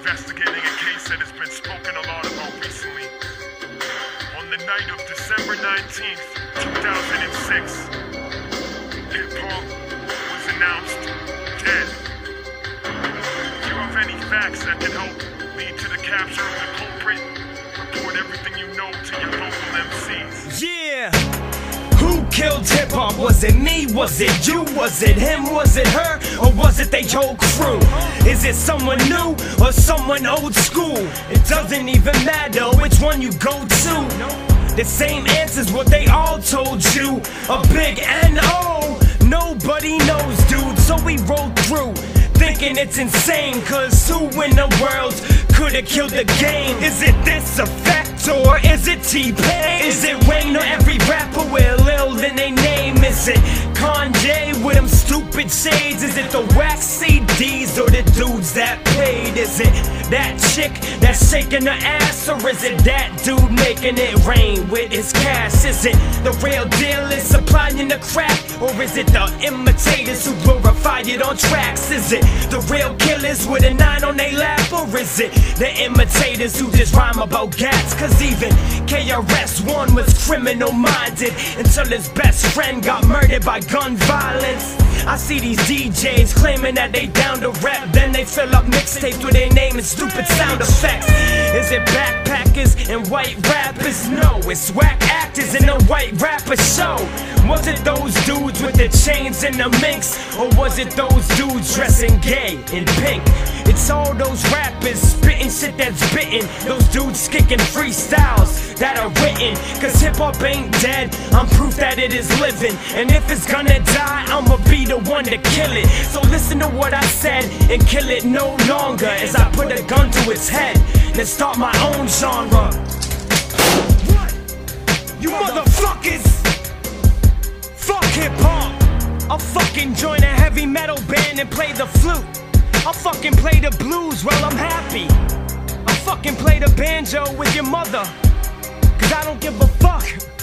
investigating a case that has been spoken a lot about recently. On the night of December 19th, 2006, hip-hop was announced dead. If you have any facts that can help lead to the capture of the culprit, report everything you know to your local MCs. Yeah! Who killed hip-hop? Was it me? Was it you? Was it him? Was it her? Or was it they whole crew? Is it someone new or someone old school? It doesn't even matter which one you go to. The same answer's what they all told you. A big N-O. Nobody knows, dude, so we roll through thinking it's insane, cause who in the world could've killed the game? Is it this effect or is it T-Pain? Is it Wayne or every rapper with Lil in they name? Is it Kanye with them stupid shades? Is it the wax CDs or the dudes that paid? Is it that chick that's shaking her ass, or is it that dude making it rain with his cash? Is it the real dealers supplying the crack, or is it the imitators who glorify it on tracks? Is it the real killers with a 9 on their lap, or is it the imitators who just rhyme about gats? Cause even KRS-One was criminal minded until his best friend got murdered by gun violence. I see these DJs claiming that they down to rap, then they fill up mixtapes with their name and stupid sound effects. Is it backpackers and white rappers? No, it's whack actors in a white rapper show. Was it those dudes with the chains and the minks, or was it those dudes dressing gay in pink? It's all those rappers spitting shit that's bitten, those dudes kicking freestyles that are written. Cause hip-hop ain't dead, I'm proof that it is living. And if it's gonna die, I'ma be the one to kill it. So listen to what I said and kill it no longer, as I put a gun to its head and start my own genre. What? You motherfuckers! Fuck hip-hop! I'll fucking join a heavy metal band and play the flute. I'll fucking play the blues while I'm happy. I'll fucking play the banjo with your mother, cause I don't give a fuck.